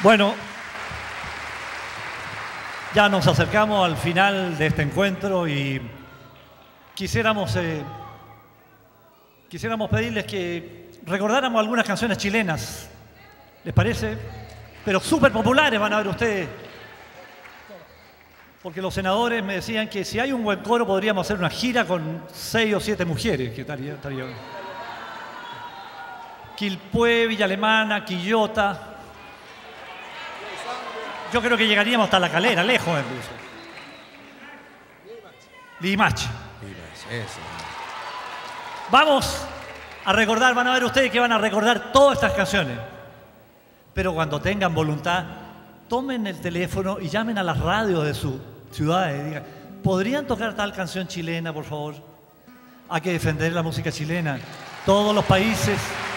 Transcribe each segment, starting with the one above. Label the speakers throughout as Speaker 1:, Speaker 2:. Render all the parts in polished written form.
Speaker 1: Bueno, ya nos acercamos al final de este encuentro y quisiéramos pedirles que recordáramos algunas canciones chilenas, ¿les parece? Pero súper populares van a ver ustedes. Porque los senadores me decían que si hay un buen coro podríamos hacer una gira con 6 o 7 mujeres, que estaría. Quilpué, Villa Alemana, Quillota. Yo creo que llegaríamos hasta La Calera, lejos incluso. Limache. Vamos a recordar, van a ver ustedes que van a recordar todas estas canciones. Pero cuando tengan voluntad, tomen el teléfono y llamen a las radios de su ciudad y digan, ¿podrían tocar tal canción chilena, por favor? Hay que defender la música chilena. Todos los países...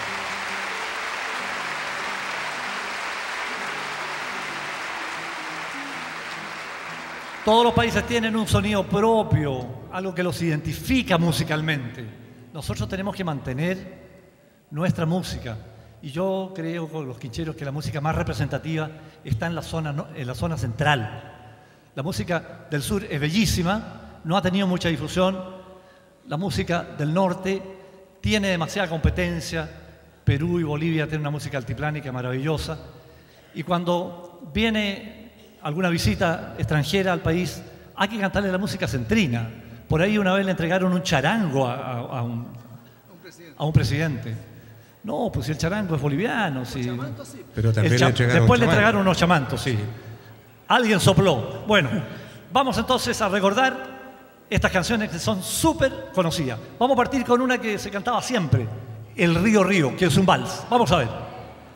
Speaker 1: Todos los países tienen un sonido propio, algo que los identifica musicalmente. Nosotros tenemos que mantener nuestra música. Y yo creo con los quincheros que la música más representativa está en la zona central. La música del sur es bellísima, no ha tenido mucha difusión. La música del norte tiene demasiada competencia. Perú y Bolivia tienen una música altiplánica maravillosa. Y cuando viene alguna visita extranjera al país, hay que cantarle la música centrina. Por ahí una vez le entregaron un charango a un presidente. No, pues si el charango es boliviano. Sí.
Speaker 2: Pero también
Speaker 1: después le entregaron unos chamantos, sí. Alguien sopló. Bueno, vamos entonces a recordar estas canciones que son súper conocidas. Vamos a partir con una que se cantaba siempre, El Río Río, que es un vals. Vamos a ver.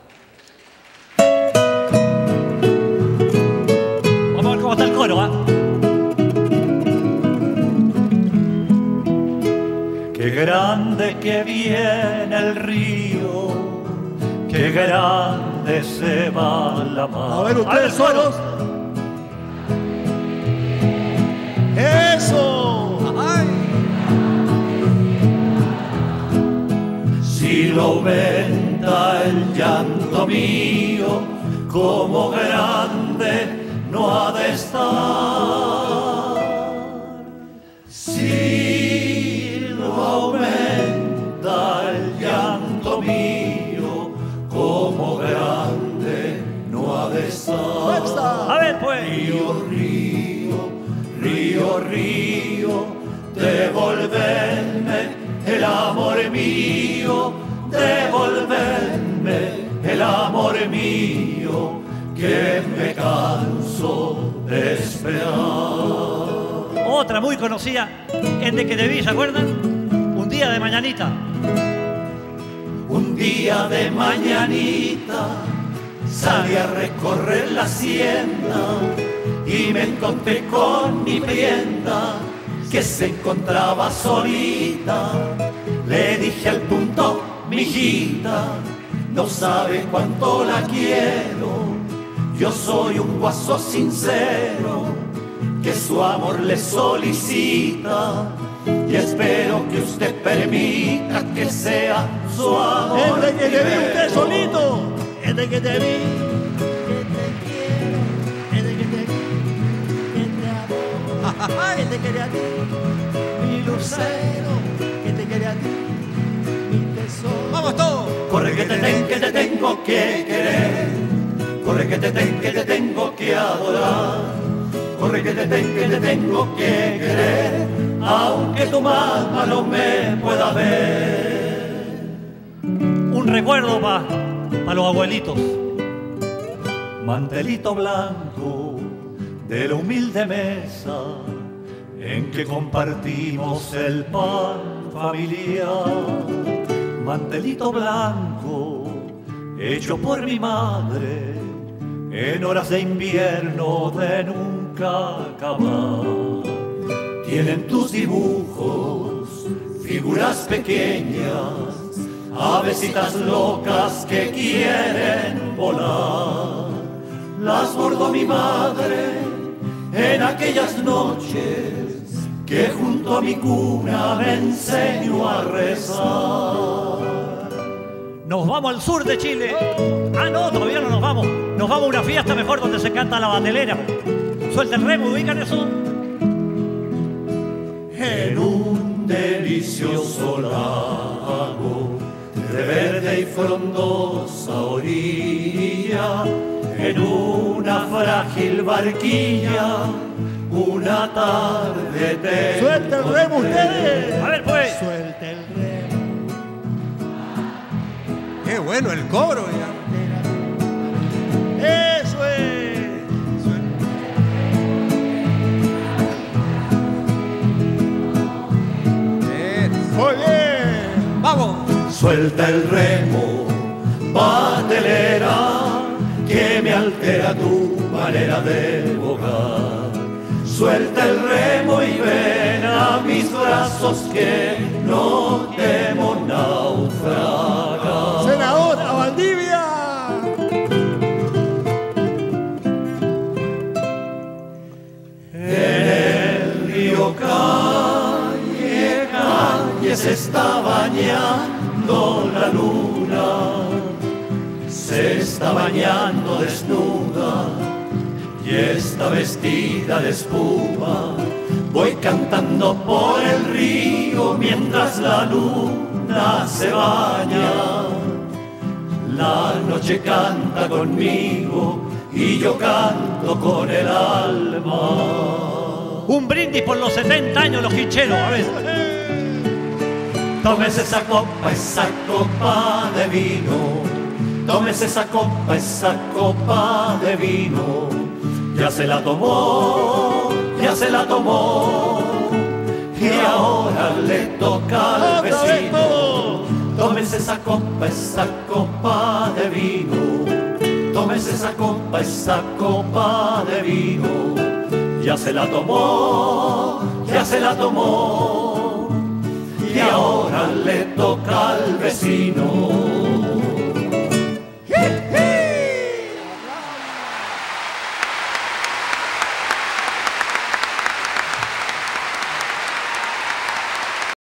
Speaker 1: ¿Cómo está el coro, ah? Qué grande que viene el río, qué grande se va la mar.
Speaker 3: A ver ustedes solos. ¡Eso! ¡Ay!
Speaker 1: Si lo aumenta el llanto mío, como grande no ha de estar. Si lo aumenta el llanto mío, como grande no ha de estar. A ver, pues. Río, río, río, río, devolverme el amor mío, devolverme el amor mío, que me canso de esperar. Otra muy conocida es de que debí, ¿se acuerdan? Un día de mañanita. Un día de mañanita salí a recorrer la hacienda y me encontré con mi prienda que se encontraba solita. Le dije al punto, mijita, no sabe cuánto la quiero. Yo soy un guaso sincero que su amor le solicita y espero que usted permita que sea su amor.
Speaker 3: Es de que te vi usted solito, es de que te vi,
Speaker 4: Que te quiero, es de que te vi, que te amo, que te quiere a ti, mi lucero, que te quiere a ti, mi tesoro.
Speaker 3: ¡vamos todos!
Speaker 1: Corre que te tengo que querer. Corre que te tengo que adorar. Corre que te tengo que querer, aunque tu mamá no me pueda ver. Un recuerdo para los abuelitos. Mantelito blanco de la humilde mesa en que compartimos el pan familiar. Mantelito blanco hecho por mi madre en horas de invierno de nunca acabar. Tienen tus dibujos figuras pequeñas, avesitas locas que quieren volar. Las bordó mi madre en aquellas noches que junto a mi cuna me enseñó a rezar. Nos vamos al sur de Chile. Ah, no, todavía no nos vamos. Nos vamos a una fiesta mejor donde se canta la batelera. Suelta el remo, ubican eso.
Speaker 4: En un delicioso lago de verde y frondosa orilla, en una frágil barquilla, una tarde te
Speaker 3: ¡Suelta el remo ustedes!
Speaker 1: A ver, pues.
Speaker 3: ¡Suelta el remo!
Speaker 2: ¡Qué bueno el coro! Ya.
Speaker 3: ¡Eso es! ¡Muy bien!
Speaker 2: ¡Vamos!
Speaker 4: Suelta el remo, batelera, que me altera tu manera de bogar. Suelta el remo y ven a mis brazos que no temo naufragar.
Speaker 3: ¡Senador, a Valdivia!
Speaker 4: En el río calle se está bañando la luna, se está bañando desnuda y está vestida de espuma. Voy cantando por el río mientras la luna se baña. La noche canta conmigo y yo canto con el alma.
Speaker 1: Un brindis por los 70 años, los hincheros. A ver.
Speaker 4: Tómese esa copa de vino. Tómese esa copa de vino. Ya se la tomó, ya se la tomó. Y ahora le toca al vecino. Tómese esa copa de vino. Tómese esa copa de vino. Ya se la tomó, ya se la tomó. Y ahora le toca al vecino.